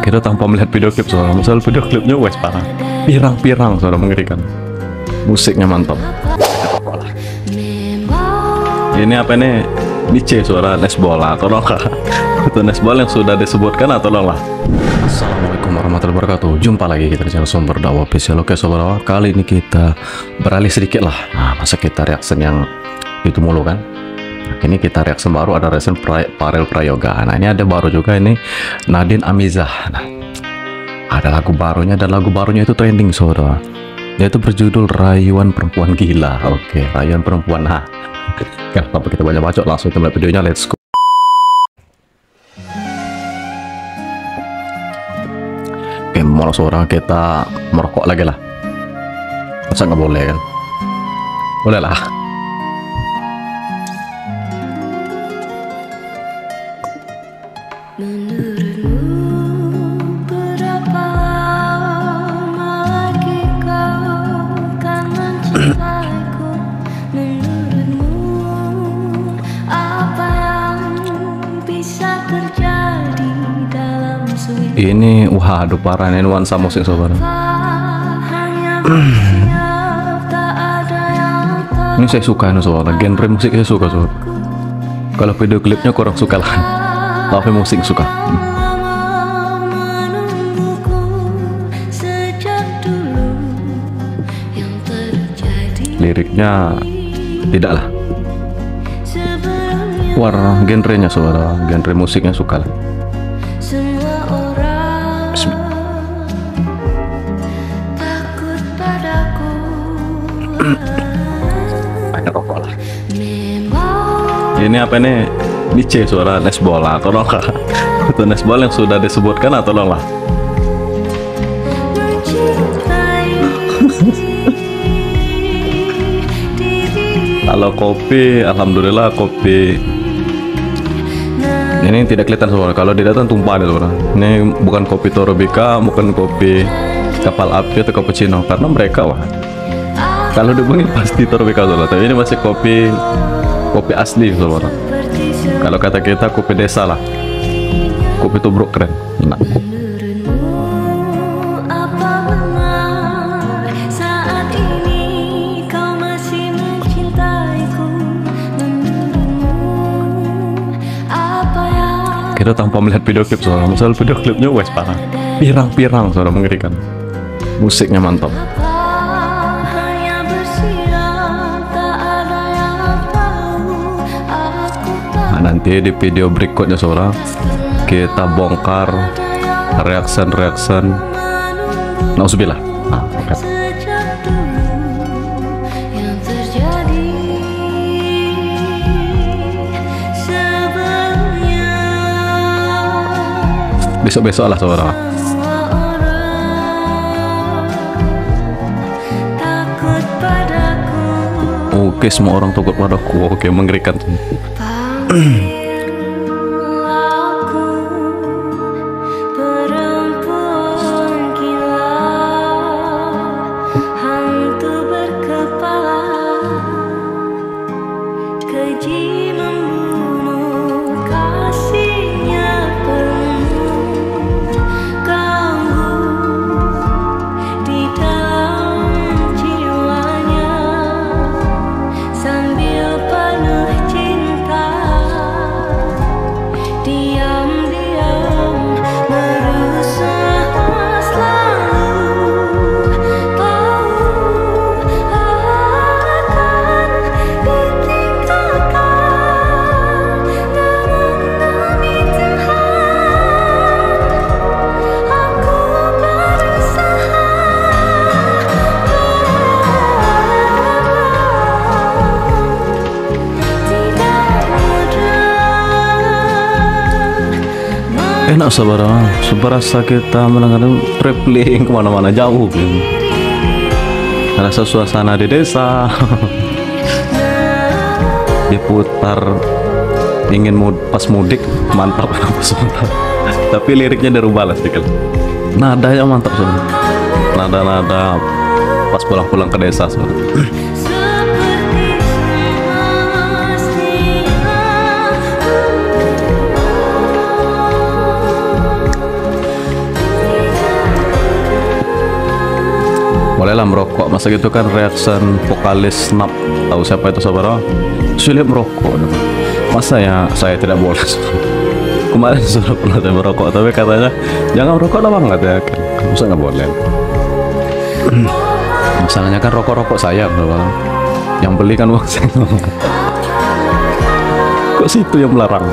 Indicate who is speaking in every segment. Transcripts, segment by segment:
Speaker 1: Kita tanpa melihat video klip suara, misal video klipnya wes parah, pirang-pirang suara mengerikan, musiknya mantap. Ini apa nih? Niche suara Nesbola, tolonglah. Itu Nesbol yang sudah disebutkan atau tolonglah. Assalamualaikum warahmatullahi wabarakatuh. Jumpa lagi kita di channel Sumber Dakwah Official. Oke sobat, kali ini kita beralih sedikit lah. Masa kita reaction yang itu mulu kan? Ini kita reaction baru, ada reaction Farel Prayoga. Nah ini ada baru juga ini Nadine Amizah. Nah, ada lagu barunya, dan lagu barunya itu trending saudara. Yaitu berjudul Rayuan Perempuan Gila. Oke, Rayuan Perempuan. Nah, kenapa kita banyak bacot, langsung kita mulai videonya, let's go. Oke, mau seorang kita merokok lagi lah. Masa nggak boleh kan? Boleh lah. Ini waduh parah, ini nuansa musik sobat. Ini saya suka ini sobat, genre musik saya suka sobat. Kalau video klipnya kurang suka lah, tapi musik suka. Liriknya tidak lah. Warna genrenya sobat, genre musiknya suka lah. Banyak rokok lah. Ini apa nih? Niche suara Nesbola, tolonglah. Itu Nesbol yang sudah disebutkan atau tolonglah. Kalau kopi, alhamdulillah kopi ini tidak kelihatan soalnya. Kalau dilihat tumpah deh soalnya. Ini bukan kopi Torobika, bukan kopi kapal api atau cappuccino, karena mereka wah. Kalau dibangun pasti Torobika soalnya. Tapi ini masih kopi asli soalnya. Kalau kata kita kopi desa lah. Kopi tubruk keren. Nah. Kita tanpa melihat video klip soalnya, misal video klipnya wes parah, pirang-pirang suara mengerikan, musiknya mantap. Nah, nanti di video berikutnya soalnya kita bongkar reaction nauzubillah. Nah, okay. Besok-besok lah saudara. Oke, semua orang takut padaku. Oke, mengerikan. Enak saudara, seberasa kita mendengar traveling kemana-mana jauh gitu. Rasa suasana di desa. Diputar ingin pas mudik, mantap. Tapi liriknya dirubah lah sedikit. Nadanya mantap saudara. Nada-nada pas pulang-pulang ke desa saudara. masa gitu kan reaction vokalis Snap, tahu siapa itu saudara? Sulit merokok. Masa ya saya tidak boleh? Kemarin sudah pernah saya merokok, tapi katanya jangan merokok lah bang, katanya kan. Masa nggak boleh? Masalahnya kan rokok-rokok saya bang, yang beli kan uang saya. Kok situ yang melarang?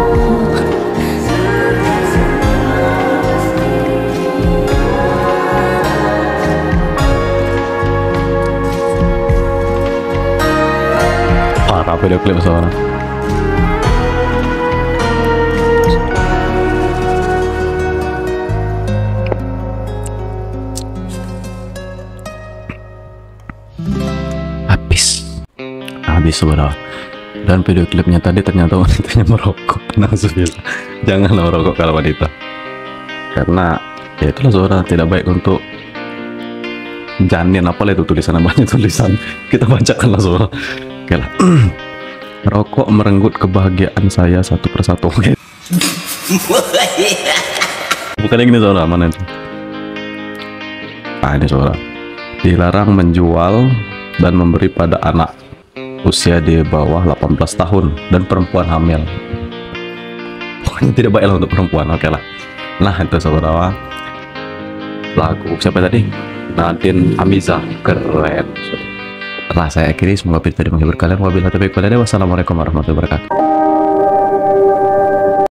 Speaker 1: Parah video klip seorang. Habis saudara. Dan video klipnya tadi ternyata wanitanya merokok. Nauzubillah. Janganlah merokok kalau wanita, karena ya itulah saudara, tidak baik untuk janin. Apalah itu tulisan, banyak tulisan, kita bacakanlah saudara. Oke lah. Rokok merenggut kebahagiaan saya satu persatu. Bukan yang ini saudara, mana itu? Ini saudara, dilarang menjual dan memberi pada anak usia di bawah 18 tahun dan perempuan hamil. Pokoknya tidak baiklah untuk perempuan. Oke lah. Nah itu saudara, lagu siapa tadi? Nadine Amizah, keren. Lah saya akhiri, semoga video tadi menghibur kalian. Wabillahi taufiq wal hidayah. Wassalamualaikum warahmatullahi wabarakatuh.